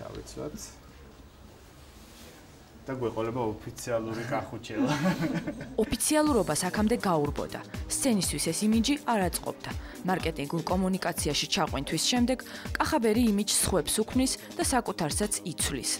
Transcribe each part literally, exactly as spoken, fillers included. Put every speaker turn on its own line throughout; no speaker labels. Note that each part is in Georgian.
ჩავიცვათ. და გვეყოლება ოფიციალური კახუჩელა.
ოფიციალურობას აქამდე გაურბოდა. სცენისთვის ეს იმიჯი არ აწყობდა. მარკეტინგულ კომუნიკაციაში ჩაყვინთვის შემდეგ კახაბერი იმიჯს სხვებს უქმნის და საკუთარსაც იცვლის.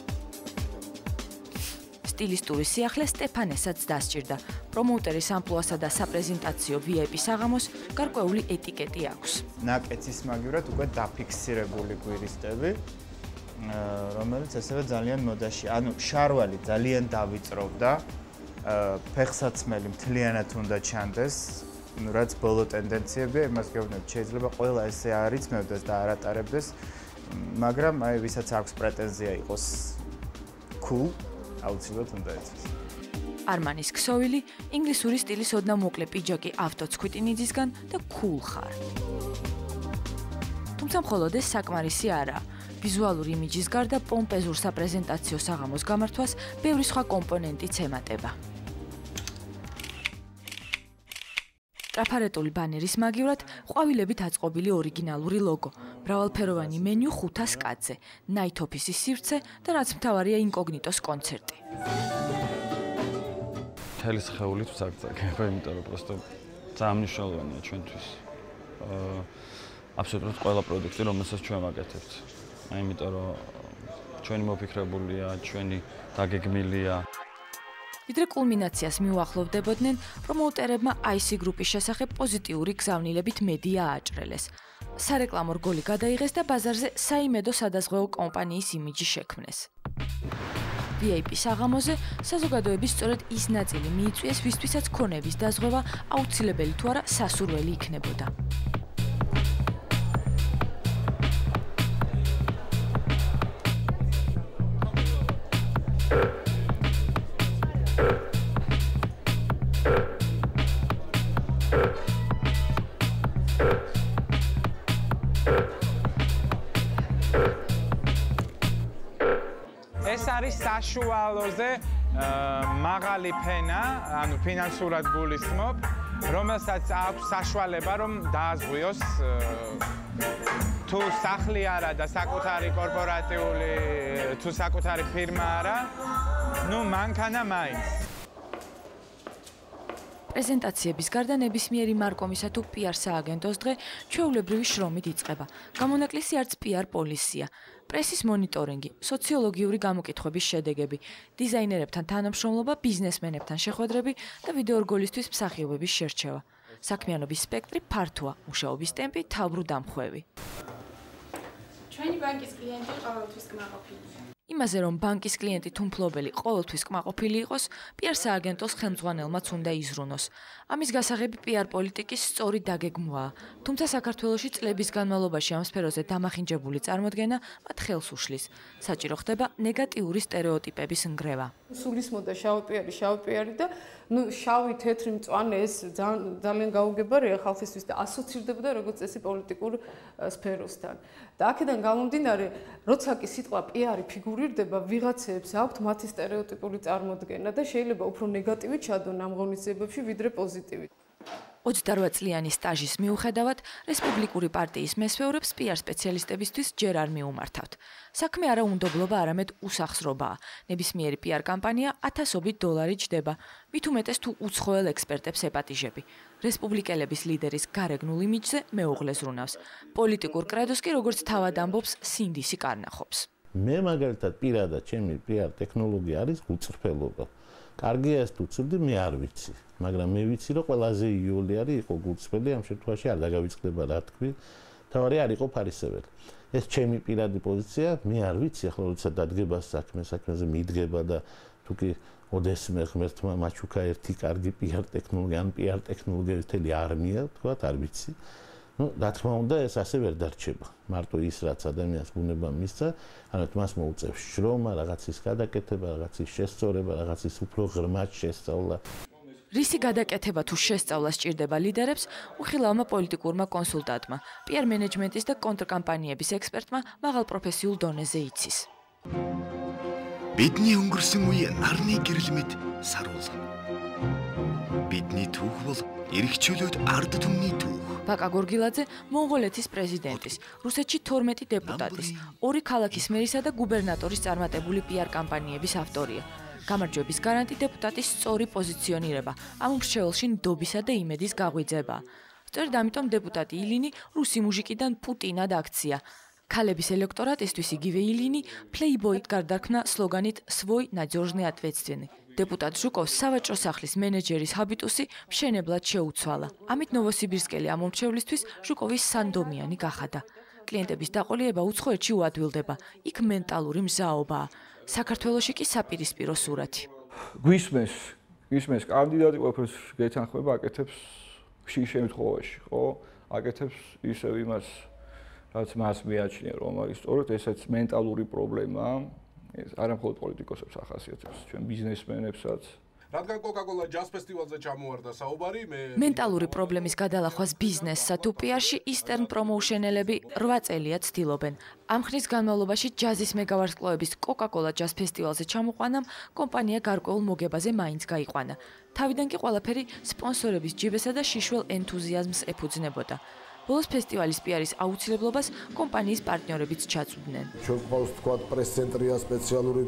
სტილისტური სიახლე სტეფანესაც დასჭირდა. პრომოუტერის ამპლუასა და საპრეზენტაციო ვი აი პი საღამოს გარკვეული ეტიკეტი აქვს.
ნაკეცის მაგივრად უკვე დაფიქსირებული გვირისტები, რომელიც ასევე ძალიან მოდაში, ანუ შარვალი ძალიან დავიწროვდა, ფეხსაცმელი მთლიანად უნდა ჩანდეს, რაც ბოლო ტენდენციებია, იმას გეუბნებთ, შეიძლება ყველა ესე არ იწმევდეს და არ ატარებდეს, მაგრამ აი ვისაც აქვს პრეტენზია იყოს cool, აუცილებლად უნდა ეცეს.
არმანის ქსოვილი, ინგლისური სტილის ოდნავ მოკლე პიჯაკი ავტოცქვიტინიძისგან და cool ხარ. თუმცა მხოლოდ ეს საკმარისი არაა. ვიზუალური იმიჯის გარდა პომპეზურ საპრეზენტაციო საღამოს გამართვას ბევრი სხვა კომპონენტიც ემატება. ტრაფარეტული ბანერის მაგივრად ყვავილებით აწყობილი ორიგინალური ლოგო, მრავალფეროვანი მენიუ ხუთას კაცზე, ნაით ოფისის სივრცე და რაც მთავარია ინკოგნიტოს კონცერტი.
მთელი სხეულით ვსაგზაგება, იმიტომ რომ პროსტო ძალიან მნიშვნელოვანია ჩვენთვის. აბსოლუტურად ყველა პროდუქტი, რომელსაც ჩვენ ვაკეთებთ. იმიტომ რომ ჩვენი მოფიქრებულია, ჩვენი დაგეგმილია.
ვიდრე კულმინაციას მიუახლოვდებოდნენ, პრომოუტერებმა აი სი გრუპის შესახებ პოზიტიური გზავნილებით მედია აჭრელეს. სარეკლამო რგოლი გადაიღეს და ბაზარზე საიმედო სადაზღვეო კომპანიის იმიჯი შექმნეს. ვი აი პი საღამოზე საზოგადოების სწორედ ის ნაწილი მიიწვიეს, ვისთვისაც ქონების დაზღვევა აუცილებელი თუ არა სასურველი იქნებოდა.
ეს არის საშუალოზე მაღალი ფენა, ანუ ფინანსურად გულისხმობ, რომელსაც აქვს საშუალება, რომ დააზღვიოს თუ სახლი არა და საკუთარი კორპორატიული, თუ საკუთარი ფირმა არა, ნუ მანქანა მაინც.
პრეზენტაციების გარდა ნებისმიერი მარკომისა თუ პი არ სააგენტოს დღე ჩვეულებრივი შრომით იწყება. გამონაკლისი არც პი არ პოლისია. პრესის მონიტორინგი, სოციოლოგიური გამოკითხვების შედეგები, დიზაინერებთან თანამშრომლობა, ბიზნესმენებთან შეხვედრები და ვიდეორგოლისთვის მსახიობების შერჩევა. საქმიანობის სპექტრი ფართოა, მუშაობის ტემპი თავბრუდამხვევი.
ჩვენი ბანკის კლიენტი ყოველთვის კმაყოფილია.
იმაზე, რომ ბანკის კლიენტი თუ მფლობელი ყოველთვის კმაყოფილი იყოს, პი არ სააგენტოს ხელმძღვანელმაც უნდა იზრუნოს. ამის გასაღები პი არ პოლიტიკის სწორი დაგეგმვაა, თუმცა საქართველოში წლების განმავლობაში ამ სფეროზე დამახინჯებული წარმოდგენა მათ ხელს უშლის. საჭირო ხდება ნეგატიური სტერეოტიპების ნგრევა.
სულისმოდა შავი პიარი, შავი პიარი და ნუ შავი, თეთრი, მწვანე ეს ძალიან გაუგებარია ხალხისთვის და ასოცირდებოდა როგორც წესი პოლიტიკურ სფეროსთან. და აქედან გამომდინარე, როცა კი სიტყვა პიარი ფიგურირდება, ვიღაცებს აქვთ მათი სტერეოტიპული წარმოდგენა და შეიძლება უფრო ნეგატივი ჩადონ ამ ღონისძიებებში, ვიდრე პოზიტივი.
ოცდარვე წლიანი სტაჟის მიუხედავად, რესპუბლიკური პარტიის მესვეურებს პი არ სპეციალისტებისთვის ჯერ არ მიუმართავთ. საქმე არა უნდობლობა, არამედ უსახსრობაა. ნებისმიერი პი არ კამპანია ათასობით დოლარი ჯდება, მით უმეტეს თუ უცხოელ ექსპერტებს ეპატიჟები. რესპუბლიკელების ლიდერის გარეგნულ იმიჯზე მეუღლე ზრუნავს. პოლიტიკურ კრედოს კი როგორც თავად ამბობს, სინდისი კარნახობს.
მე მაგალითად პირადად ჩემი პი არ ტექნოლოგია არის გულწრფელობა. კარგია ეს თუ ცუდი, მე არ ვიცი, მაგრამ მე ვიცი, რომ ყველაზე იოლი არის იყო გულწრფელი, ამ შემთხვევაში არ დაგავიწყდება რა თქვი, თავარი არ იყო ფარისეველი. ეს ჩემი პირადი პოზიცია, მე არ ვიცი, ახლა როცა დადგება საქმე, საქმეზე მიდგება და თუ კი ოდესმე ღმერთმა მაჩუკა ერთი კარგი პი არ ტექნოლოგია, ან პი არ ტექნოლოგიების მთელი არმია, თქვათ, არ ვიცი. Ну, რა თქმა უნდა, ეს ასე ვერ დარჩება. მარტო ის, რაც ადამიანს ბუნება მისცა, ანუ მას მოუწევს შრომა, რაღაცის გადაკეთება, რაღაცის შესწორება, რაღაცის უფრო ღრმად შესწავლა.
რისი გადაკეთება თუ შესწავლა სჭირდება ლიდერებს, უხილავმა პოლიტიკურმა კონსულტანტმა, პი არ მენეჯმენტის და კონტრკამპანიების ექსპერტმა მაღალ პროფესიულ დონეზე იცის.
Бидний өнгөрсөн үе нарны гэрэлмэд саруулна. Бидний түүх бол эрх чөлөөт ард түмний түүх.
ბაკა გორგილაძე მონღოლეთის პრეზიდენტის, რუსეთში თორმეტი დეპუტატის, ორი ქალაქის მერისა და გუბერნატორის წარმატებული პიარ კამპანიების ავტორია. გამარჯვების გარანტი დეპუტატის სწორი პოზიციონირება, ამ მრჩეველში ნდობისა და იმედის გაღვიძება. სწორედ ამიტომ დეპუტატი ილინი რუსი მუჟიკიდან პუტინად აქცია. ქალების ელექტორატისთვის იგივე ილინი პლეიბოით გარდაქმნა სლოგანით „სვოი ნადзёжный ответственный“. დეპუტატ ჟუკოვს სავაჭრო სახლის მენეჯერის ჰაბიტუსი მშენებლად შეუცვალა. ამით ნოვოსიბირსკელი ამ მომრჩევლისთვის ჟუკოვის სანდომიანი გახადა. კლიენტების დაყოლიება უცხოეთში უადვილდება, იქ მენტალური მზაობაა. საქართველოში კი საპირისპირო სურათი.
გვისმეს, გვისმეს კანდიდატი ყველაფერს გეთანხმება, აკეთებს ხშირ შემთხვევაში, ხო? აკეთებს ისევ იმას, რაც მას მიაჩნია, რომ არის სწორედ ესეც მენტალური პრობლემაა. ეს არა მხოლოდ პოლიტიკოსებს ახასიათებს, ჩვენ ბიზნესმენებსაც.
რადგან კოკა-კოლა ჯაზ ფესტივალზე ჩამოვარდა საუბარი, მე
მენტალური პრობლემის გადალახვას ბიზნესსა თუ პიარში ისტერნ პრომოუშენელები რვა წელია ცდილობენ. ამ ხნის განმავლობაში ჯაზის მეგავარსკვლავების კოკა-კოლა ჯაზ ფესტივალზე ჩამოყვანამ კომპანია გარკვეულ მოგებაზე მაინც გაიყვანა. თავიდან კი ყველაფერი სპონსორების ჯიბესა და შიშველ ენთუზიაზმს ეფუძნებოდა. ბოლოს ფესტივალის პიარის აუცილებლობას კომპანიის პარტნიორებიც ჩაწვდნენ.
ჩვენ ყავს თქვა პრეს-ცენტრია სპეციალური,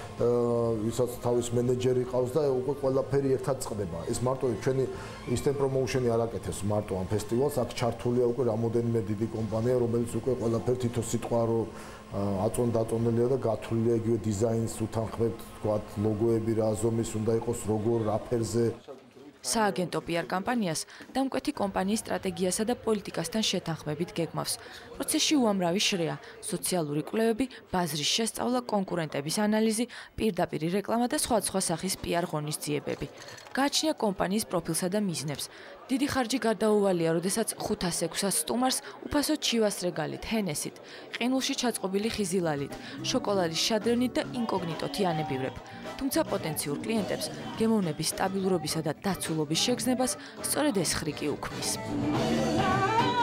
ვისაც თავის მენეჯერი ყავს და უკვე ყველაფერი ერთად წყდება. ეს მარტო ჩვენი ისტენ პრომოუშენი არ აკეთებს მარტო ამ ფესტივალს, აქ ჩართულია უკვე რამოდენიმე დიდი კომპანია, რომელიც უკვე ყველაფერი თითო სიტყვა რო აწონ-დაწონელია და გათვლილია იგივე დიზაინს უთანხმებთ, თქვა ლოგოები რა ზომის უნდა იყოს, როგორ რაფერზე.
სააგენტო პიარ კამპანიას დამკვეთი კომპანიის სტრატეგიასა და პოლიტიკასთან შეთანხმებით გეგმავს. პროცესში უამრავი შრეა, სოციალური კვლევები, ბაზრის შესწავლა, კონკურენტების ანალიზი, პირდაპირი რეკლამა და სხვადასხვა სახის პიარ ღონისძიებები. გააჩნია კომპანიის პროფილსა და მიზნებს. დიდი ხარჯი გარდაუვალია, როდესაც ხუთას ექვსას სტუმარს უფასოდ ჩივასრე გალით, ჰენესით, ყინულში ჩაწყობილი ხიზილალით, შოკოლადის შადრენით და ინკოგნიტოთი ანებივრებ. თუმცა პოტენციურ კლიენტებს გემოვნების სტაბილურობისა და დაცულობის შეგრძნებას სწორედ ეს ხრიკი უქმნის.